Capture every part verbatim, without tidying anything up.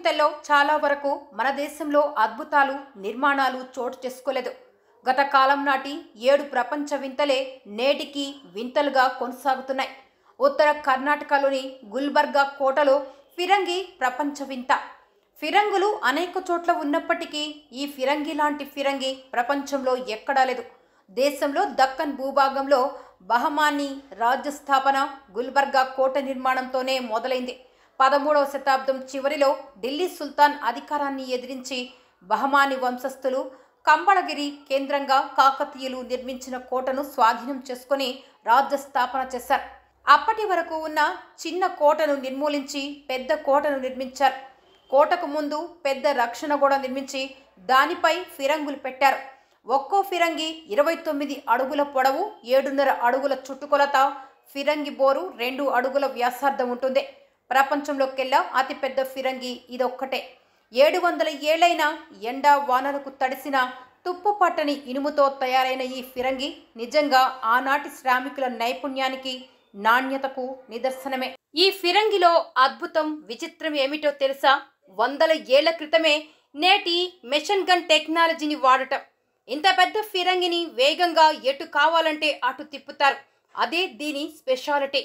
వింతల్లో చాలా వరకు మన దేశంలో అద్భుతాలు నిర్మాణాలు చోటు చేసుకోలేదు. గత కాలం నాటి ఏడు ప్రపంచ వింతలే నేటికి వింతలుగా కొనసాగుతున్నాయి. ఉత్తర కర్ణాటకలోని గుల్బర్గా కోటలో ఫిరంగి ప్రపంచ వింత. ఫిరంగులు అనేక చోట్ల ఉన్నప్పటికీ ఈ ఫిరంగి లాంటి ఫిరంగి ప్రపంచంలో ఎక్కడా లేదు. దేశంలో దక్కన్ భూభాగంలో బహమానీ రాజ్య స్థాపన గుల్బర్గా కోట నిర్మాణంతోనే మొదలైంది. పదమూడవ శతాబ్దం చివరిలో ఢిల్లీ సుల్తాన్ అధికారాన్ని ఎదిరించి బహమానీ వంశస్థులు కంబళగిరి కేంద్రంగా కాకతీయులు నిర్మించిన కోటను స్వాధీనం చేసుకుని రాజ్య స్థాపన చేశారు. అప్పటి వరకు ఉన్న చిన్న కోటను నిర్మూలించి పెద్ద కోటను నిర్మించారు. కోటకు ముందు పెద్ద రక్షణ గోడ నిర్మించి దానిపై ఫిరంగులు పెట్టారు. ఒక్కో ఫిరంగి ఇరవై తొమ్మిది అడుగుల పొడవు, ఏడున్నర అడుగుల చుట్టుకొలత. ఫిరంగి బోరు రెండు అడుగుల వ్యాసార్థం ఉంటుంది. ప్రపంచంలోకెల్లా అతిపెద్ద ఫిరంగి ఇదొక్కటే. ఏడు వందల ఏళ్లైన ఎండ వానలకు తడిసిన తుప్పు పట్టని ఇనుముతో తయారైన ఈ ఫిరంగి నిజంగా ఆనాటి శ్రామికుల నైపుణ్యానికి నాణ్యతకు నిదర్శనమే. ఈ ఫిరంగిలో అద్భుతం విచిత్రం ఏమిటో తెలుసా? వందల ఏళ్ల క్రితమే నేటి మెషిన్ గన్ టెక్నాలజీని వాడటం. ఇంత పెద్ద ఫిరంగిని వేగంగా ఎటు కావాలంటే అటు తిప్పుతారు. అదే దీని స్పెషాలిటీ.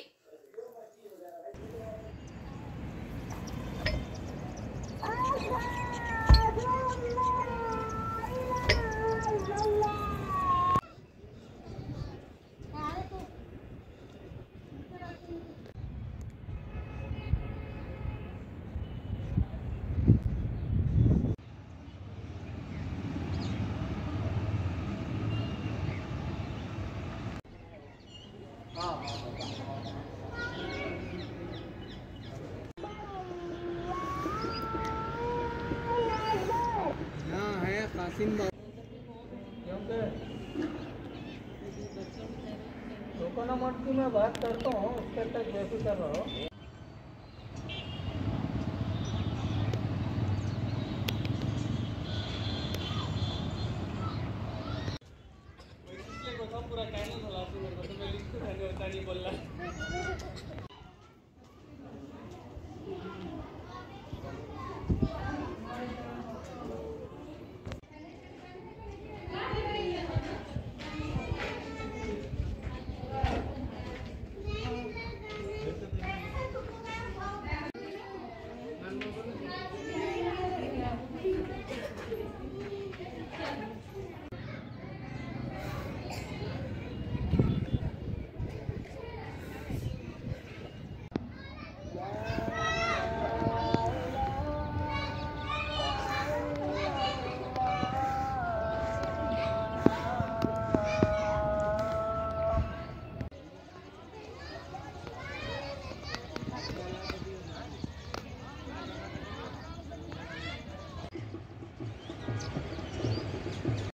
कोकोना मठ की मैं बात करता हूँ, उसके तक बेफिक्र रहो। पूरा टाइम बोला तो मैं लिख तो बोला